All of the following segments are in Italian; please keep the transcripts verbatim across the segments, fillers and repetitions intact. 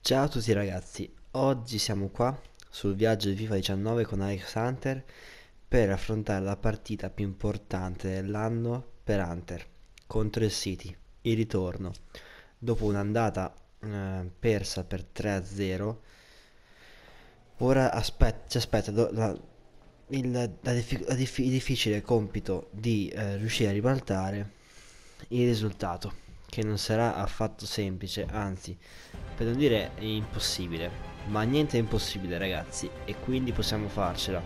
Ciao a tutti ragazzi, oggi siamo qua sul viaggio di FIFA diciannove con Alex Hunter per affrontare la partita più importante dell'anno per Hunter contro il City, il ritorno. Dopo un'andata eh, persa per tre a zero, ora aspet- ci aspetta do- la, il, la diffi- la diffi- il difficile compito di eh, riuscire a ribaltare il risultato, che non sarà affatto semplice, anzi, per non dire impossibile, ma niente è impossibile ragazzi, e quindi possiamo farcela.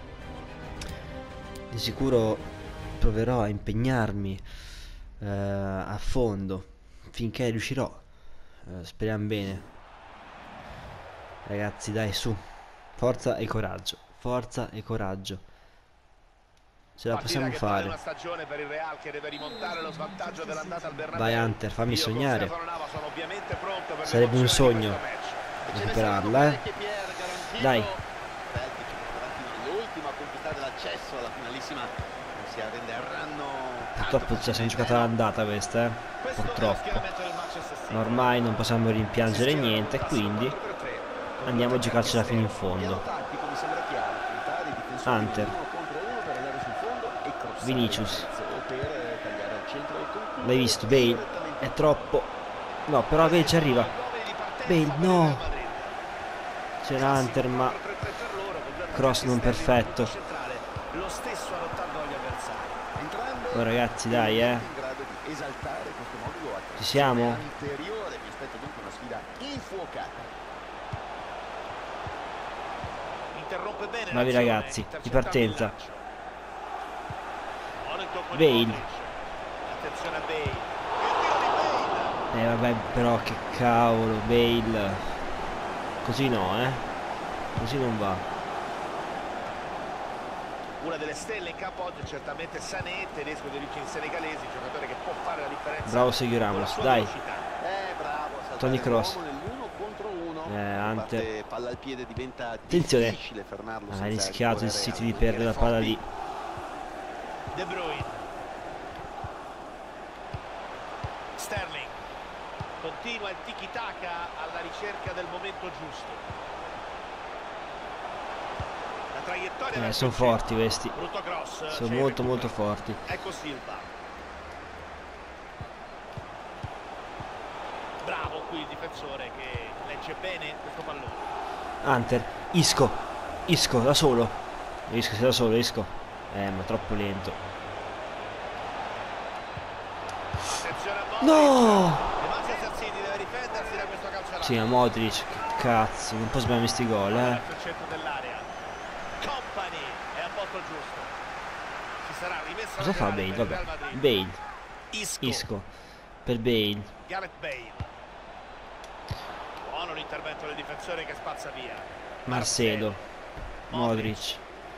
Di sicuro proverò a impegnarmi eh, a fondo finché riuscirò. Eh, speriamo bene. Ragazzi, dai, su. Forza e coraggio. Forza e coraggio. Ce la possiamo fare. Vai Hunter, fammi sognare. Sarebbe un sogno recuperarla, eh. Dai. Purtroppo ci siamo giocata l'andata questa, eh. Purtroppo. Ma ormai non possiamo rimpiangere niente, quindi andiamo a giocarcela fino in fondo. Hunter. Vinicius. L'hai visto? Bale. È troppo. No, però Bale ci arriva. Bale, no. C'era Hunter, ma cross non perfetto. Oh ragazzi, dai, eh. Ci siamo? Bravi ragazzi, di partenza. Bale. Eh vabbè, però che cavolo, Bale. Così no, eh. Così non va. Una delle stelle in campo oggi è certamente Sané, tedesco di origini senegalesi, giocatore che può fare la differenza. Bravo Sergio Ramos, dai. Eh, bravo, Tony Cross. Eh, Hunter. Attenzione. Ha rischiato il City di perdere la palla lì. De Bruyne. Sterling. Continua il tiki-taka alla ricerca del momento giusto. Eh, sono forti questi. Sono molto molto forti. Ecco Silva. Bravo qui il difensore che legge bene questo pallone. Hunter. Isco. Isco da solo. Isco sei da solo, Isco. Eh, ma troppo lento. No! Sì, a Modric. Che cazzo. Non può sbagliare sti gol, eh. Cosa fa Bale? Vabbè. Bale. Isco. Per Bale. Buono l'intervento del difensore che spazza via. Marcelo. Modric.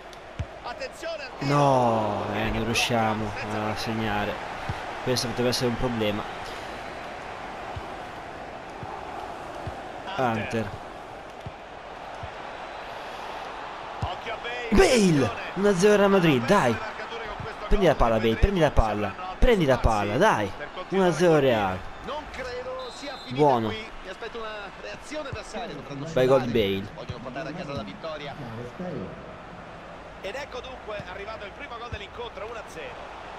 No, eh, non riusciamo a segnare. Questo potrebbe essere un problema. Hunter. Bale! uno a zero Real Madrid, dai. Prendi la palla Bale, prendi la palla. Prendi la palla, dai. uno a zero Real. Buono. Bei gol di Bale. Ed ecco dunque arrivato il primo gol dell'incontro, uno a zero.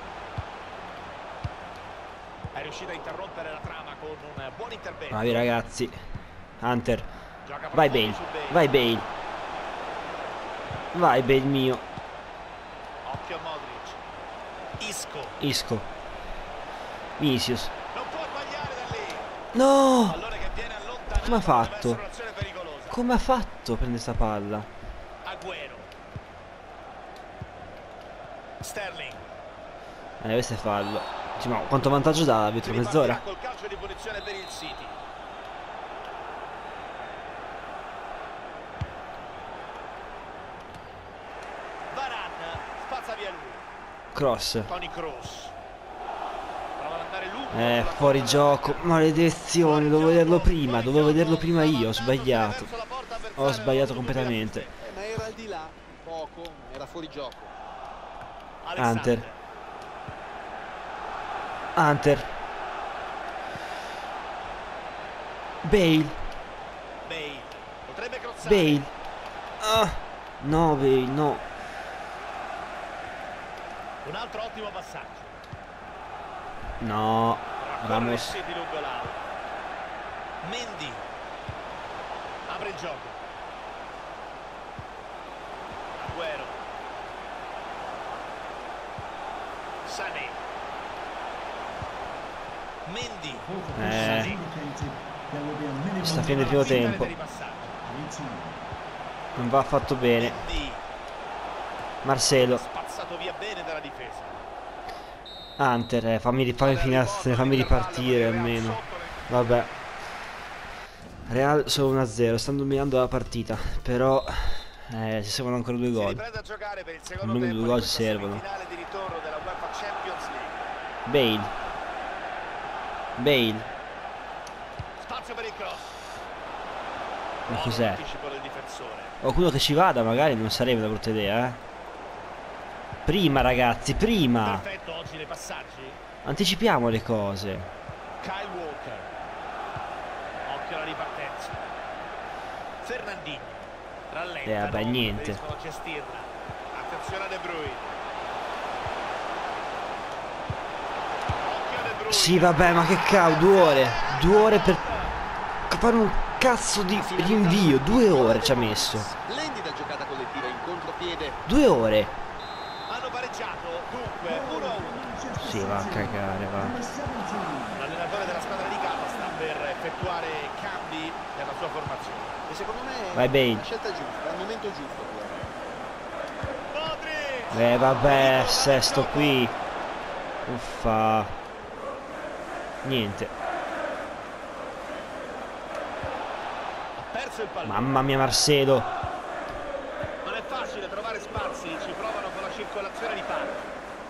È riuscito a interrompere la trama con un buon intervento. Bravi ragazzi. Hunter. Vai Bale. Vai Bale. Vai Bale mio. Occhio a Modric. Isco. Isco. Vinicius. Non può sbagliare da lì. No! Pallone che viene allontanato. Come ha fatto? Un'azione pericolosa. Come ha fatto a prendere sta palla? Agüero. Sterling. Eh, questo è fallo. Dici, ma quanto vantaggio dà l'arbitro? Mezz'ora? Col calcio di punizione per il City. Varane spazza via lui. Cross. Tony Cross. Prova ad andare lungo. Eh, fuori gioco. Maledizione, dovevo vederlo prima. Dovevo vederlo prima io. Ho sbagliato. Ho sbagliato completamente. Eh, ma era al di là. Poco. Era fuori gioco. Hunter. Hunter. Bale. forzare. Bale. Ah, no, Bale, no. Un altro ottimo passaggio. No, Ramos. City lungo l'ala. Mendy apre il gioco. Agüero. Sané. Mendy. Eh, sta finendo il primo tempo. Non va affatto bene. Mendy. Marcelo. Spazzato via bene dalla difesa. Hunter, eh, fammi, fammi, finire, fammi ripartire almeno. Vabbè. Real solo uno a zero, stanno dominando la partita. Però eh, ci servono ancora due Si gol. riprende a giocare per il secondo Almeno tempo due gol di ci questa servono. semifinale di ritorno della UEFA Champions League. Bale. Bale. Spazio per il cross. Ma Buon cos'è? anticipo del difensore. Qualcuno che ci vada magari non sarebbe una brutta idea, eh. Prima ragazzi, prima. Perfetto oggi nei passaggi. Anticipiamo le cose. Kyle Walker. Occhio alla ripartenza. Fernandinho. Rallenta. Eh, vabbè, niente. Riescono a gestirla. Attenzione a De Bruyne. Occhio a De Bruyne. Sì, vabbè, ma che cavolo, due ore. Due ore per fare un cazzo di rinvio. Due ore ci ha messo. Splendida giocata collettiva in contropiede. Due ore. Hanno pareggiato. Dunque uno a uno. Sì, va a cagare, va. L'allenatore della squadra di casa sta per effettuare cambi per la sua formazione. E secondo me Vai, Bale. è la scelta giusta, al momento giusto. Modric! Eh, vabbè, sesto qui. Uffa. Niente. Ha perso il pallone. Mamma mia, Marcelo. Non è facile trovare spazi, ci provano con la circolazione di palla.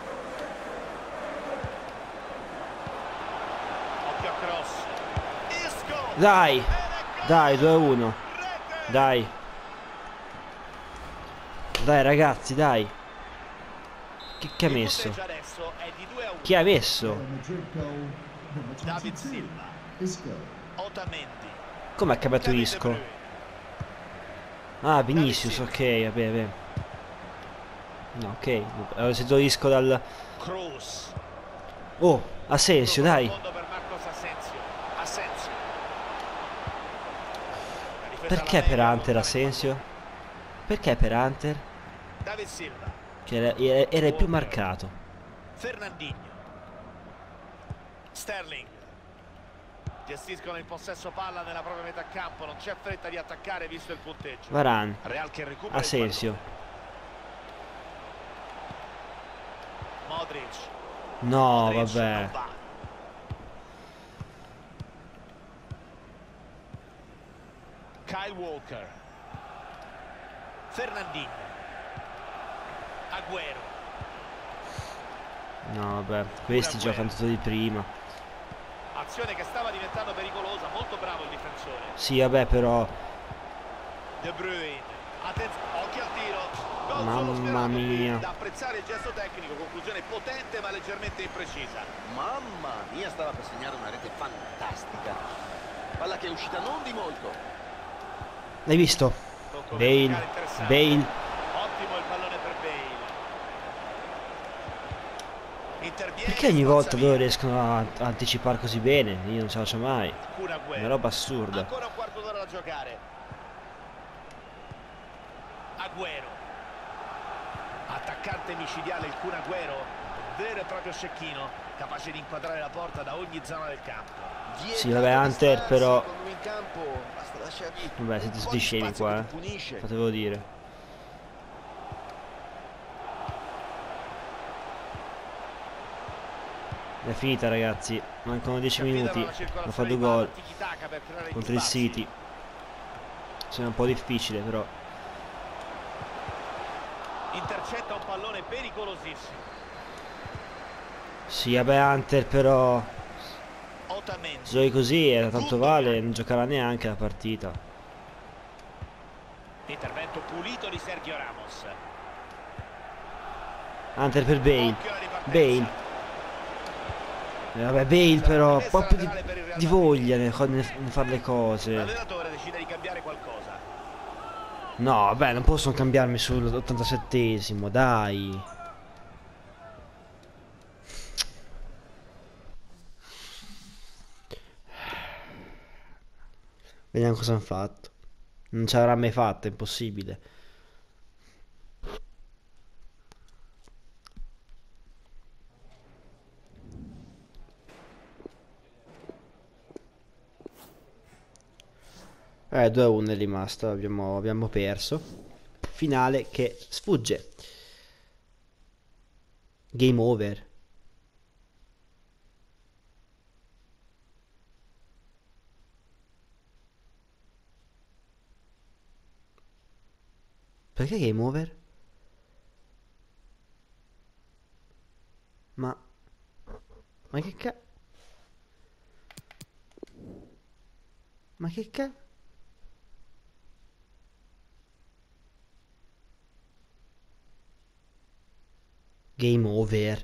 Occhio a cross. Isco! Dai. Dai, due a uno. Rete! Dai. Dai, ragazzi, dai. Chi, chi ha Il messo? punteggio adesso è di due a uno. Chi ha messo? David Silva. Otamendi. Come ha cambiato Kevin De Isco? Bruyne. Ah, Vinicius, ok, vabbè, vabbè. No, ok. Avevo sentito Isco dal... Kroos. Oh, Asensio, dai. Fondo per Marcos Asensio. Asensio. La difesa Perché alla per media, Hunter lontana Asensio? Perché per Hunter? in- David Silva. Che era, era- era il più marcato. Fernandinho. Sterling. Gestiscono il possesso palla nella propria metà campo, non c'è fretta di attaccare visto il punteggio. Varane. Real che recupera il Asensio. pallone. Modric. No, Modric vabbè. non va. Kyle Walker. Fernandinho. Agüero. No, vabbè. Questi giocano tutto di prima. Azione che stava diventando pericolosa, molto bravo il difensore. Sì, vabbè, però... De Bruyne. Attenzione, occhio al tiro. Gol Mamma solo sfiorato qui. mia. Da apprezzare il gesto tecnico, conclusione potente ma leggermente imprecisa. Mamma mia, stava per segnare una rete fantastica. Palla che è uscita non di molto. L'hai visto? Tocco Bale. verticale interessante. Bale. Ottimo il pallone per Bale. Interviene, Perché ogni spazza volta via. loro riescono a, a anticipare così bene? Io non ce la faccio mai. Kun È Agüero. una roba assurda. Ancora un quarto d'ora da giocare. Agüero. Attaccante micidiale il Kun Agüero. Vero e proprio cecchino, capace di inquadrare la porta da ogni zona del campo. Sì, vabbè, Hunter, però... Quando in campo basta lasciargli Vabbè, siete un po' tutti di scemi spazio qua, che eh. ti punisce. Fatevo dire. È finita, ragazzi. Mancano dieci minuti. Ho fatto due gol contro il City. Sono un po' difficile, però. Intercetta un pallone pericolosissimo. Sì, vabbè, Hunter, però... Otamendi. Se giochi così, eh, tanto vale, non giocherà neanche la partita. Intervento pulito di Sergio Ramos. Hunter per Bale. Occhio alla ripartenza. Bale. Eh, vabbè, Bale però, un po' più di, di voglia nel, nel fare le cose. L'allenatore decide di cambiare qualcosa. No, vabbè, non possono cambiarmi sull'ottantasettesimo, dai. Vediamo cosa hanno fatto. Non ci avrà mai fatto, è impossibile. Eh, due a uno è rimasto, abbiamo, abbiamo perso. Finale che sfugge. Game over. Perché game over? Ma... Ma che ca... Ma che ca... Game over.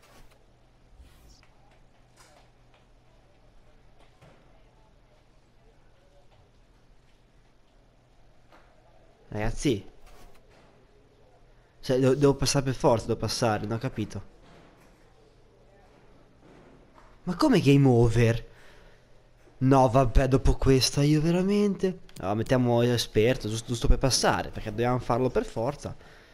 Ragazzi. Cioè, devo, devo passare per forza, devo passare, non ho capito. Ma come game over? No, vabbè, dopo questa io veramente... No, mettiamo esperto, giusto, giusto per passare, perché dobbiamo farlo per forza.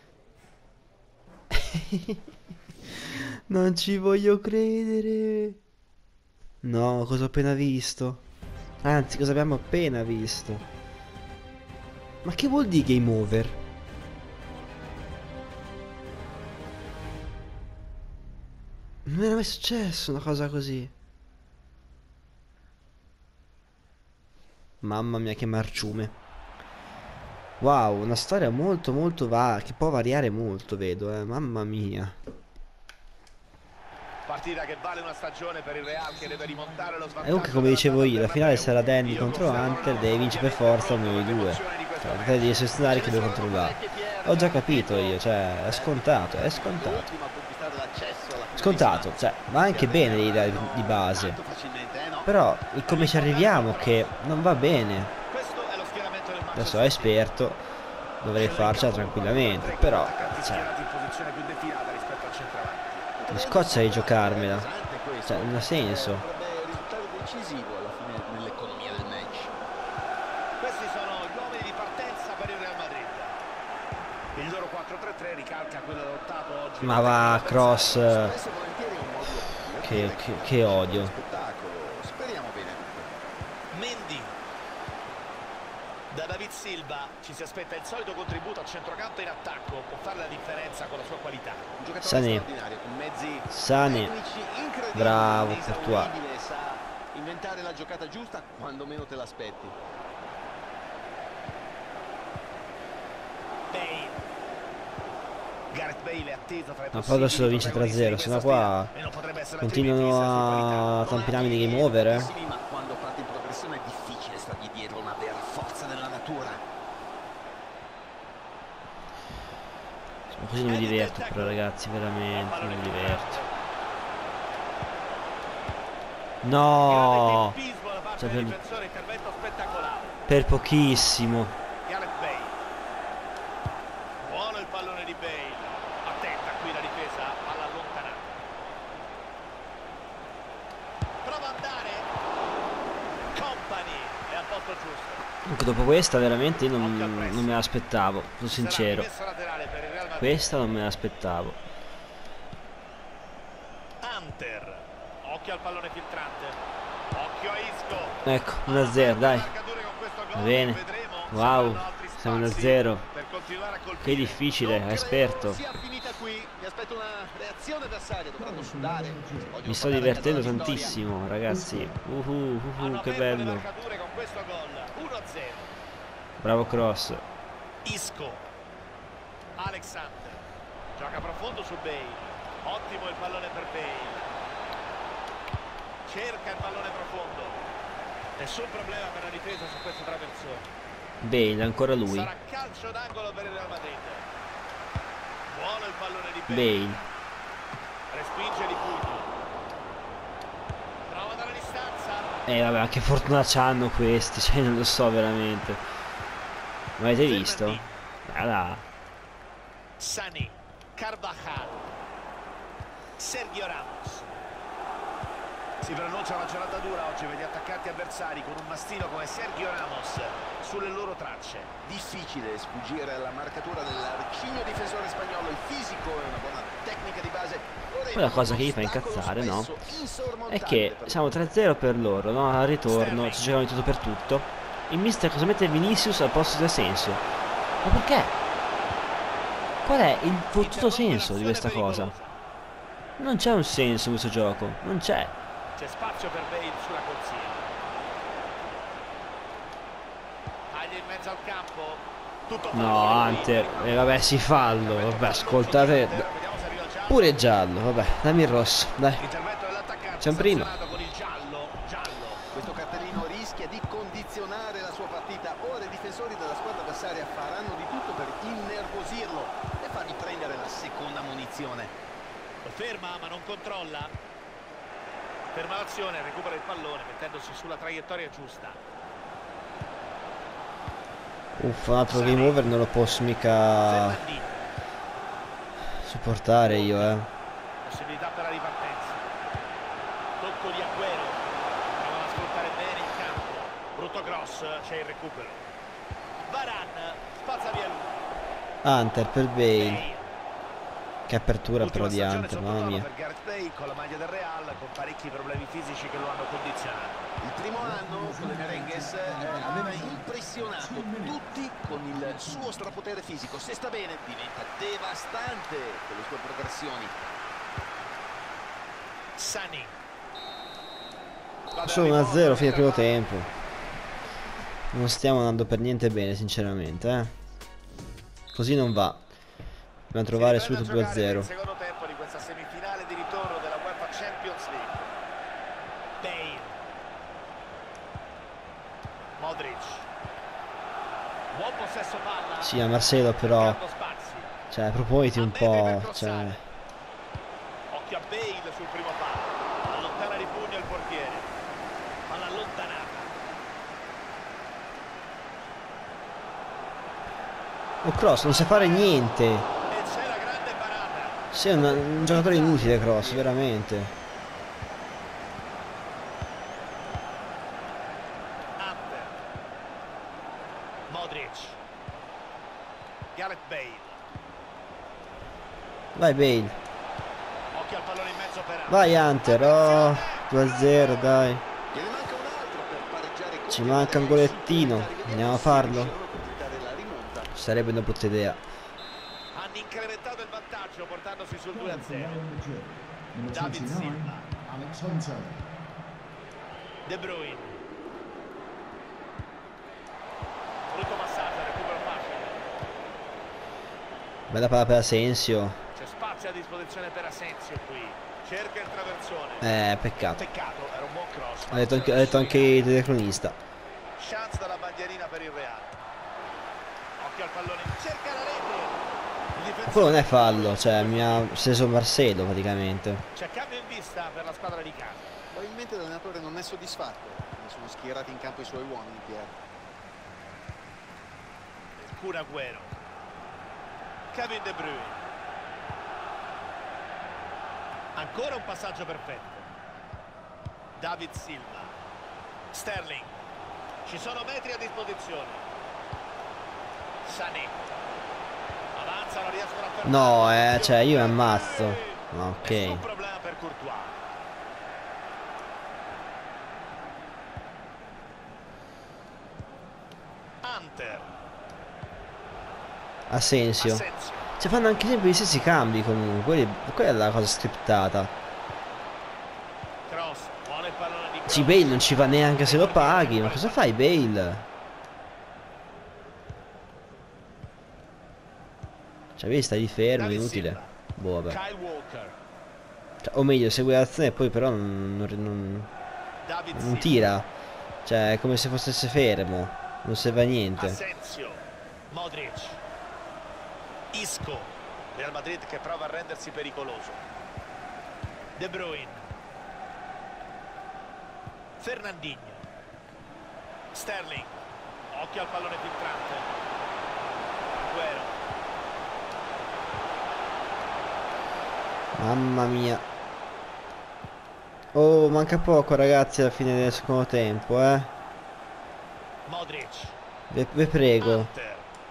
Non ci voglio credere. No, cosa ho appena visto? Anzi, cosa abbiamo appena visto? Ma che vuol dire game over? Non era mai successo una cosa così. Mamma mia che marciume. Wow, una storia molto molto va che può variare molto, vedo, eh. Mamma mia. Partita che vale una stagione per il Real che deve rimontare lo E svantaggio. comunque, come dicevo io, la finale sarà Danny contro Hunter, devi vincere per forza uno dei due. Cioè, te devi sessionare che devo controllare. Ho già capito io, cioè, è scontato, è scontato. Scontato, cioè, va anche bene di, di base. Però, il come ci arriviamo che non va bene. Adesso è esperto, dovrei farcela tranquillamente, però, cioè, mi scoccia di giocarmela, cioè non ha senso. Decisivo alla fine nell'economia del match. Questi sono gli uomini di partenza per il Real Madrid. Il loro quattro tre tre ricalca quello adottato oggi. Ma va, Cross, che, che, che odio. Speriamo bene. Mendy. Da David Silva ci si aspetta il solito contributo a centrocampo in attacco, può fare la differenza con la sua qualità. Un giocatore Sané. straordinario con mezzi Sané. tecnici incredibili, Bravo, inesauribile, Courtois. sa inventare la giocata giusta quando meno te l'aspetti. Bale. Gareth Bale è atteso fra i Ma poi possibili adesso vince tre a zero, protagonisti sennò di questa qua sfida, e non potrebbe essere continuano altrimenti vista la sua a qualità. tampinarmi di game over, eh. Ma quando parte in progressione è difficile stargli dietro, una vera forza della natura. Ma così non mi diverto però, ragazzi, veramente non mi diverto. No, cioè, per, per pochissimo. Gareth Bale. Buono il pallone di Bale. Attenta qui la difesa all'allontanata. Prova ad andare. Company è al posto giusto. Comunque dopo questa veramente io non, non me l'aspettavo, sono sincero. Questa non me l'aspettavo. Hunter. Occhio al pallone filtrante. Occhio a Isco. Ecco, uno a zero, dai. Va bene. Wow, siamo uno a zero. Che difficile, è esperto. Mi sto divertendo tantissimo, ragazzi. Uh, uh, uh, uh, che bello. Bravo Cross. Isco. Alexander. Gioca profondo su Bale. Ottimo il pallone per Bale. Cerca il pallone profondo. Nessun problema per la difesa su questo traversone. Bale, ancora lui. Sarà calcio d'angolo per il Real Madrid. Buono il pallone di Bale. Bale. Respinge di punto. Prova dalla distanza. Eh vabbè, che fortuna c'hanno questi, cioè non lo so veramente. Ma avete visto? Allora. Sané, Carvajal, Sergio Ramos. Si pronuncia una giornata dura oggi per gli attaccanti avversari con un mastino come Sergio Ramos sulle loro tracce. Difficile sfuggire alla marcatura dell'arcigno difensore spagnolo, il fisico e una buona tecnica di base. Poi la cosa che gli fa incazzare, no? È che siamo tre a zero per loro, no? Al ritorno, ci giocano di tutto per tutto. Il mister cosa mette Vinicius al posto di Asensio? Ma perché? Qual è il fottuto senso di questa cosa? Non c'è un senso in questo gioco, non c'è. C'è spazio per Bale sulla corsia. Taglia in mezzo al campo. Tutto no, Hunter. E eh, vabbè, si fallo. Vabbè, ascoltate. Pure giallo, vabbè, dammi il rosso. Dai. C'è un primo. Con il giallo, giallo. Questo cartellino rischia di condizionare la sua partita. Ora i difensori della squadra avversaria faranno di tutto per innervosirlo e fargli prendere la seconda munizione. Lo ferma ma non controlla. Ferma l'azione, recupera il pallone mettendosi sulla traiettoria giusta. Uff, un altro game over non lo posso mica supportare io, eh. Possibilità per la ripartenza. Tocco di Agüero. Provano a sfruttare bene il campo. Brutto cross, c'è il recupero. Varane spazza via lui. Hunter per Bale. Che apertura però di Hunter, mamma mia. Per Gareth Bale con la maglia del Real, con parecchi problemi fisici che lo hanno condizionato. Il primo anno con le Merengues aveva impressionato tutti con il suo strapotere fisico. Se sta bene diventa devastante con le sue progressioni. Sané. Sono uno a zero fino al primo tempo. Non stiamo andando per niente bene sinceramente, eh. Così non va. Dobbiamo trovare subito due a zero. Il secondo tempo di questa semifinale di ritorno della UEFA Champions League. Bale. Modric. Buon possesso palla. Sì, a Marcelo però. Cioè, proponiti un po'. Cioè. Occhio a Bale sul primo palo. Allontana di pugno il portiere. Palla allontanata. Oh, Cross non sa fare niente. Sei un, un giocatore inutile, Cross, veramente. Hunter. Modric. Gareth Bale. Vai Bale. Occhio al pallone in mezzo per Hunter. Vai Hunter, oh, due a zero, dai. Ci manca un golettino. Andiamo a farlo. Sarebbe una brutta idea. Hanno incrementato il vantaggio portandosi sul due a zero. David Silva. De Bruyne. Brutto passaggio, recupero facile. Bella palla per Asensio. C'è spazio a disposizione per Asensio qui. Cerca il traversone. Eh, peccato. Peccato, era un buon cross. Ha detto anche, ha detto anche il telecronista. Chance dalla bandierina per il Real. Occhio al pallone, cerca la rete. Quello non è fallo, cioè mi ha steso Marcelo praticamente. C'è cambio in vista per la squadra di casa. Probabilmente l'allenatore non è soddisfatto. Ne sono schierati in campo i suoi uomini, Pier. Kun Agüero. Kevin De Bruyne. Ancora un passaggio perfetto. David Silva. Sterling. Ci sono metri a disposizione. Sané. Avanza, non riescono a fermare. No, eh, cioè io mi ammazzo. Ok. Nessun problema per Courtois. Hunter. Asensio. Asensio. Cioè fanno anche sempre gli stessi cambi comunque. Quelli, quella è la cosa scriptata. Cross. Vuole il pallone di Cross. Sì, Bale non ci va neanche se lo paghi. Ma cosa fai Bale? Cioè vedi, stai fermo, è inutile. Boh, vabbè. Kyle Walker. Cioè, o meglio, segue l'azione e poi però non, non, non, David non Silva. tira. Cioè è come se fosse fermo. Non serve a niente. Asensio. Modric. Isco. Real Madrid che prova a rendersi pericoloso. De Bruyne. Fernandinho. Sterling. Occhio al pallone filtrante. Agüero. Mamma mia. Oh, manca poco ragazzi alla fine del secondo tempo, eh. Modric. Vi, vi prego. Hunter.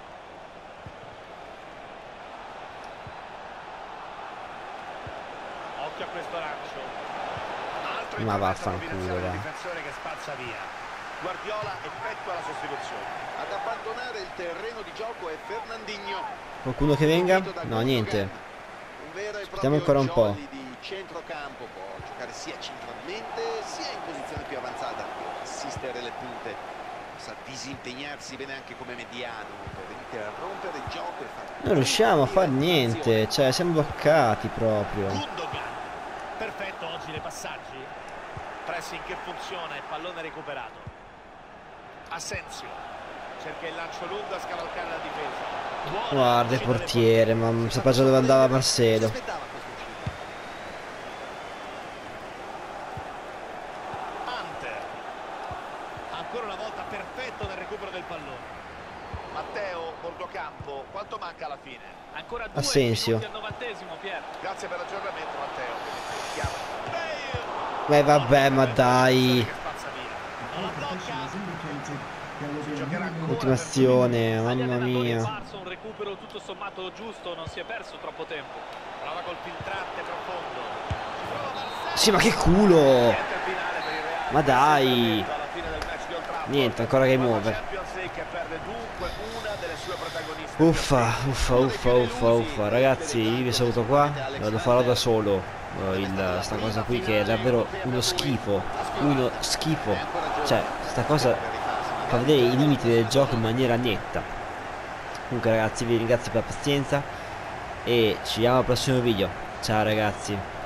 Occhio a questo lancio. Altro Ma intervento vaffanculo, combinazione del va. difensore che spazza via. Guardiola effettua la sostituzione. Ad abbandonare il terreno di gioco è Fernandinho. Qualcuno che venga? Subito da No, Gundogan. niente. Un vero e Aspettiamo proprio ancora un po'. jolly di centrocampo, può giocare sia centralmente sia in posizione più avanzata per assistere le punte. Sa disimpegnarsi bene anche come mediano per interrompere il gioco e far Non riusciamo a fare partire niente, l'azione. cioè siamo bloccati proprio. Gundogan. Perfetto oggi nei passaggi. Pressing che funziona e pallone recuperato. Asensio. Cerca il lancio lungo a scavalcare la difesa. Buona Guarda il uscita del portiere, ma sapeva già dove andava Si Marcelo. aspettava questo uscita. Hunter. Ancora una volta perfetto nel recupero del pallone. Matteo, bordo-campo, quanto manca alla fine? Ancora due Asensio. minuti al novantesimo, Pier. Grazie per l'aggiornamento, Matteo. Chiaro. Bale! Beh vabbè, ma dai. Che spazza via. Non la blocca. Si giocherà ancora Ultima azione, mamma mia. Un recupero tutto sommato giusto, non si è perso troppo tempo. Prova col filtrante profondo. Ci prova Marcelo. Sì, ma che culo! Niente finale per il Real. Ma dai! Alla fine del match di Old Trafford. Niente, ancora game La over. Champions League perde dunque una delle sue protagoniste. Uffa, uffa, uffa, uffa, uffa. Ragazzi, io vi saluto qua. Lo farò da solo. eh, Il, sta cosa qui che è davvero uno schifo. Uno schifo. Cioè, sta cosa fa vedere i limiti del gioco in maniera netta. Comunque ragazzi, vi ringrazio per la pazienza e ci vediamo al prossimo video. Ciao ragazzi.